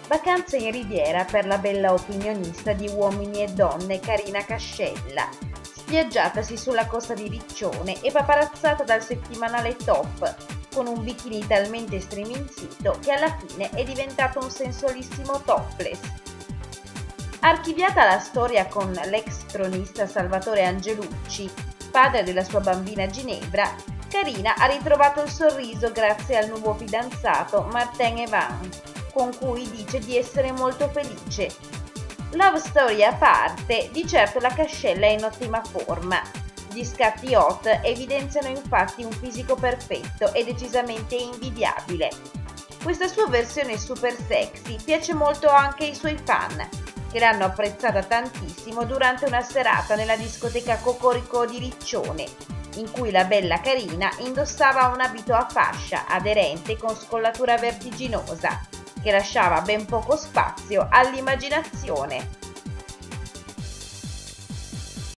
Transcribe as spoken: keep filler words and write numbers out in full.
Vacanze in Riviera per la bella opinionista di Uomini e Donne Carina Cascella, spiaggiatasi sulla costa di Riccione e paparazzata dal settimanale Top, con un bikini talmente striminzito che alla fine è diventato un sensualissimo topless. Archiviata la storia con l'ex tronista Salvatore Angelucci, padre della sua bambina Ginevra, Carina ha ritrovato il sorriso grazie al nuovo fidanzato Martin Evans, con cui dice di essere molto felice. Love story a parte, di certo la Cascella è in ottima forma. Gli scatti hot evidenziano infatti un fisico perfetto e decisamente invidiabile. Questa sua versione super sexy piace molto anche ai suoi fan, che l'hanno apprezzata tantissimo durante una serata nella discoteca Cocorico di Riccione, in cui la bella Carina indossava un abito a fascia aderente con scollatura vertiginosa, che lasciava ben poco spazio all'immaginazione.